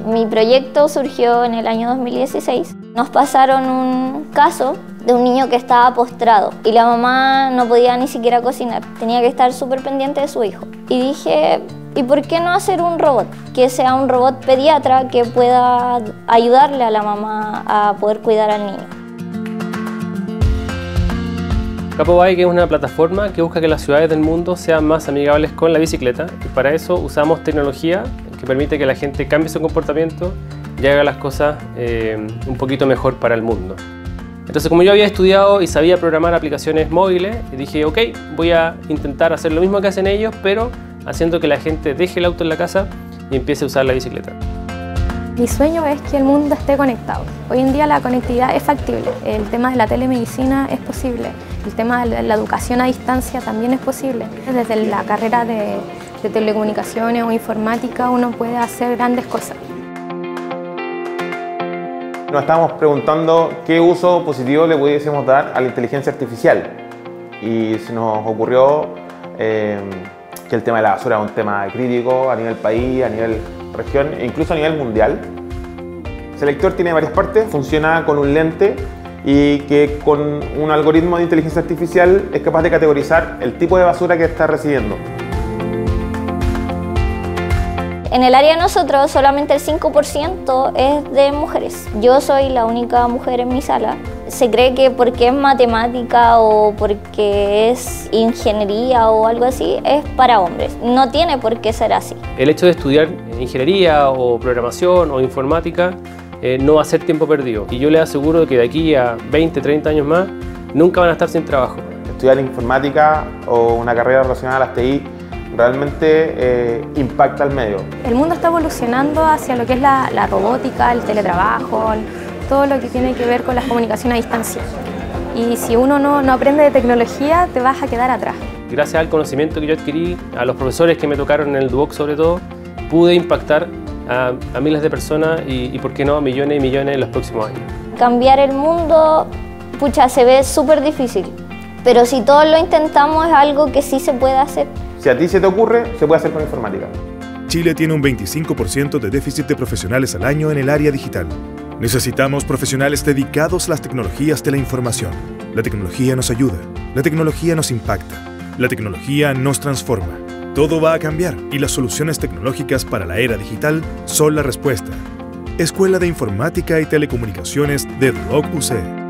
Mi proyecto surgió en el año 2016. Nos pasaron un caso de un niño que estaba postrado y la mamá no podía ni siquiera cocinar. Tenía que estar súper pendiente de su hijo. Y dije, ¿y por qué no hacer un robot? Que sea un robot pediatra que pueda ayudarle a la mamá a poder cuidar al niño. CapoBike es una plataforma que busca que las ciudades del mundo sean más amigables con la bicicleta y para eso usamos tecnología que permite que la gente cambie su comportamiento y haga las cosas un poquito mejor para el mundo. Entonces, como yo había estudiado y sabía programar aplicaciones móviles, dije, ok, voy a intentar hacer lo mismo que hacen ellos, pero haciendo que la gente deje el auto en la casa y empiece a usar la bicicleta. Mi sueño es que el mundo esté conectado. Hoy en día la conectividad es factible, el tema de la telemedicina es posible, el tema de la educación a distancia también es posible. Desde la carrera de telecomunicaciones o informática uno puede hacer grandes cosas. Nos estábamos preguntando qué uso positivo le pudiésemos dar a la inteligencia artificial y se nos ocurrió que el tema de la basura es un tema crítico a nivel país, a nivel región e incluso a nivel mundial. Selector tiene varias partes, funciona con un lente y que con un algoritmo de inteligencia artificial es capaz de categorizar el tipo de basura que está recibiendo. En el área de nosotros solamente el 5% es de mujeres. Yo soy la única mujer en mi sala. Se cree que porque es matemática o porque es ingeniería o algo así, es para hombres. No tiene por qué ser así. El hecho de estudiar ingeniería o programación o informática no va a ser tiempo perdido. Y yo les aseguro que de aquí a 20, 30 años más, nunca van a estar sin trabajo. Estudiar informática o una carrera relacionada a las TI realmente impacta al medio. El mundo está evolucionando hacia lo que es la robótica, el teletrabajo, todo lo que tiene que ver con la comunicación a distancia. Y si uno no aprende de tecnología, te vas a quedar atrás. Gracias al conocimiento que yo adquirí, a los profesores que me tocaron en el Duoc sobre todo, pude impactar a miles de personas y por qué no, a millones y millones en los próximos años. Cambiar el mundo, pucha, se ve súper difícil, pero si todos lo intentamos es algo que sí se puede hacer. Si a ti se te ocurre, se puede hacer con informática. Chile tiene un 25% de déficit de profesionales al año en el área digital. Necesitamos profesionales dedicados a las tecnologías de la información. La tecnología nos ayuda, la tecnología nos impacta, la tecnología nos transforma. Todo va a cambiar y las soluciones tecnológicas para la era digital son la respuesta. Escuela de Informática y Telecomunicaciones de Duoc UC.